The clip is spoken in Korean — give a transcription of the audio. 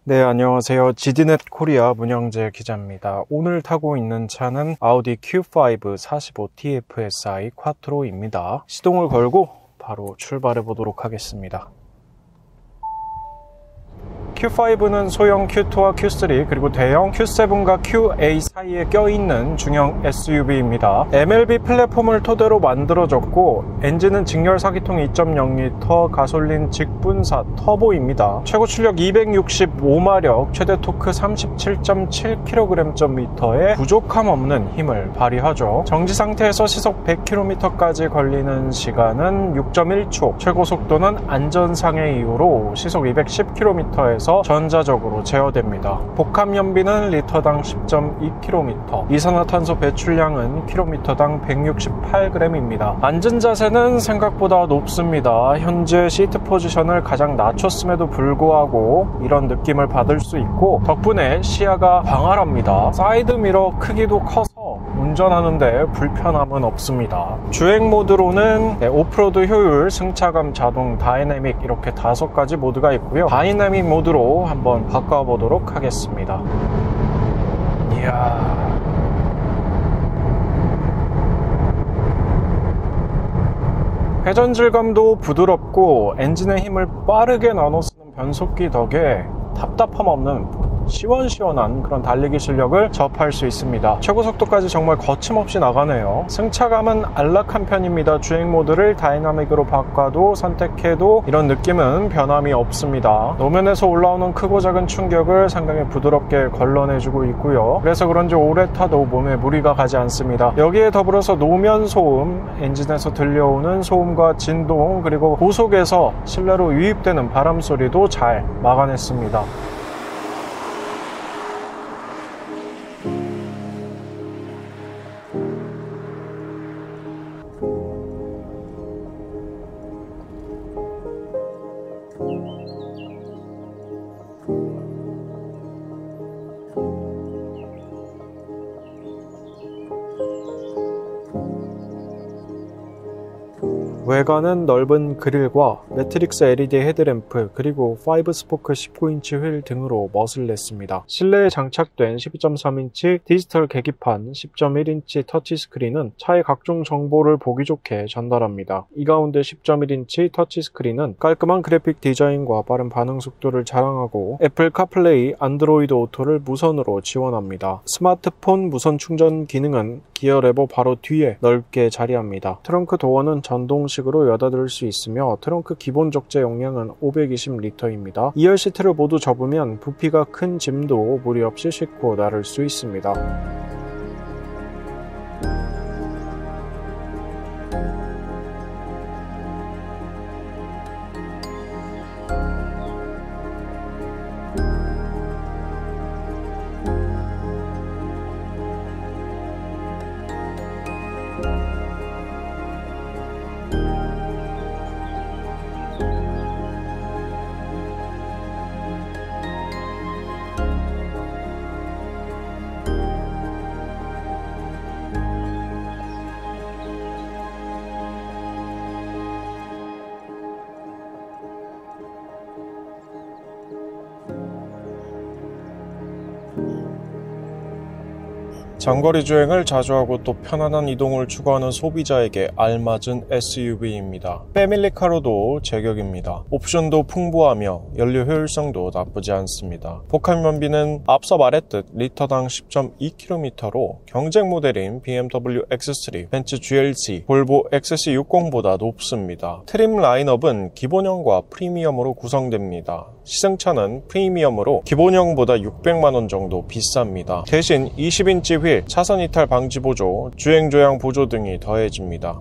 네, 안녕하세요. GD넷 코리아 문영재 기자입니다. 오늘 타고 있는 차는 아우디 Q5 45 TFSI 쿼트로입니다. 시동을 걸고 바로 출발해 보도록 하겠습니다. Q5는 소형 Q2와 Q3 그리고 대형 Q7과 QA 사이에 껴있는 중형 SUV입니다. MLB 플랫폼을 토대로 만들어졌고 엔진은 직렬 4기통 2.0L 가솔린 직분사 터보입니다. 최고 출력 265마력, 최대 토크 37.7kgm의 부족함 없는 힘을 발휘하죠. 정지 상태에서 시속 100km까지 걸리는 시간은 6.1초, 최고 속도는 안전상의 이유로 시속 210km에서 전자적으로 제어됩니다. 복합 연비는 리터당 10.2km, 이산화탄소 배출량은 킬로미터당 168g입니다. 앉은 자세는 생각보다 높습니다. 현재 시트 포지션을 가장 낮췄음에도 불구하고 이런 느낌을 받을 수 있고 덕분에 시야가 광활합니다. 사이드미러 크기도 커서 운전하는데 불편함은 없습니다. 주행 모드로는 오프로드 효율, 승차감, 자동, 다이내믹 이렇게 5가지 모드가 있고요. 다이내믹 모드로 한번 바꿔보도록 하겠습니다. 이야, 회전 질감도 부드럽고 엔진의 힘을 빠르게 나눠 쓰는 변속기 덕에 답답함 없는 시원시원한 그런 달리기 실력을 접할 수 있습니다. 최고 속도까지 정말 거침없이 나가네요. 승차감은 안락한 편입니다. 주행 모드를 다이나믹으로 바꿔도 선택해도 이런 느낌은 변함이 없습니다. 노면에서 올라오는 크고 작은 충격을 상당히 부드럽게 걸러내주고 있고요. 그래서 그런지 오래 타도 몸에 무리가 가지 않습니다. 여기에 더불어서 노면 소음, 엔진에서 들려오는 소음과 진동, 그리고 고속에서 실내로 유입되는 바람 소리도 잘 막아냈습니다. 외관은 넓은 그릴과 매트릭스 LED 헤드램프 그리고 5스포크 19인치 휠 등으로 멋을 냈습니다. 실내에 장착된 12.3인치 디지털 계기판 10.1인치 터치스크린은 차의 각종 정보를 보기 좋게 전달합니다. 이 가운데 10.1인치 터치스크린은 깔끔한 그래픽 디자인과 빠른 반응 속도를 자랑하고 애플 카플레이, 안드로이드 오토를 무선으로 지원합니다. 스마트폰 무선 충전 기능은 기어 레버 바로 뒤에 넓게 자리합니다. 트렁크 도어는 전동식으로 여닫을 수 있으며 트렁크 기본 적재 용량은 520리터입니다. 2열 시트를 모두 접으면 부피가 큰 짐도 무리 없이 싣고 나를 수 있습니다. 장거리 주행을 자주 하고 또 편안한 이동을 추구하는 소비자에게 알맞은 SUV입니다. 패밀리카로도 제격입니다. 옵션도 풍부하며 연료 효율성도 나쁘지 않습니다. 복합 연비는 앞서 말했듯 리터당 10.2km로 경쟁 모델인 BMW X3, 벤츠 GLC, 볼보 XC60보다 높습니다. 트림 라인업은 기본형과 프리미엄으로 구성됩니다. 시승차는 프리미엄으로 기본형보다 600만원 정도 비쌉니다. 대신 20인치 휠, 차선 이탈 방지 보조, 주행 조향 보조 등이 더해집니다.